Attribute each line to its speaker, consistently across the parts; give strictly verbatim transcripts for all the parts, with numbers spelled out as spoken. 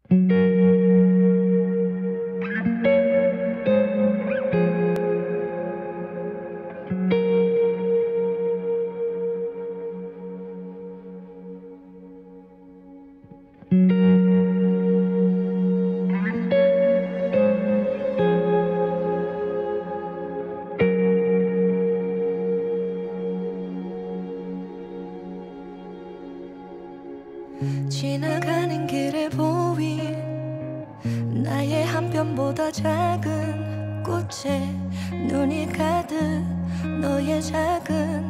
Speaker 1: 지나가는 길에 보인 나의 한 뼘보다 작은 꽃에 눈이 가득 너의 작은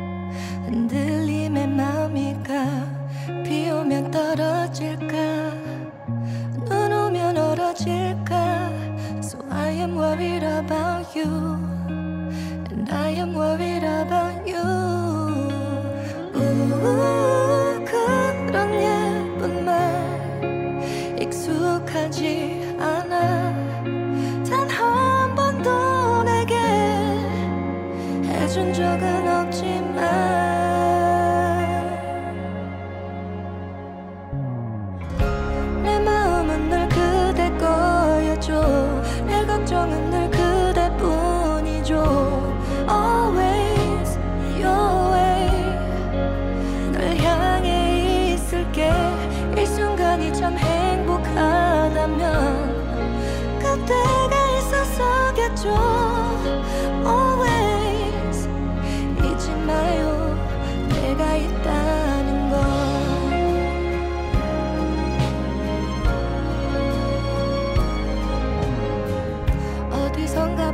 Speaker 1: 흔들림에 마음이 가. 비 오면 떨어질까 눈 오면 얼어질까. So I am worried about you and I am worried about you. 우, 그런 예쁜 말 익숙하지 않아. 단 한 번도 내게 해준 적은 없지만 내 마음은 늘 그대 거였죠. 내 걱정은 늘 그대뿐이죠. Always your way 널 향해 있을게. 이 순간이 참 행복하다면 그때가 있었어겠죠. Always 잊지 마요 내가 있다는 걸. 어디선가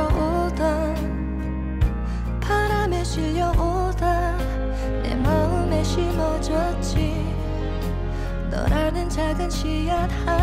Speaker 1: 불어오던 바람에 실려오다 내 마음에 심어졌지. 너라는 작은 씨앗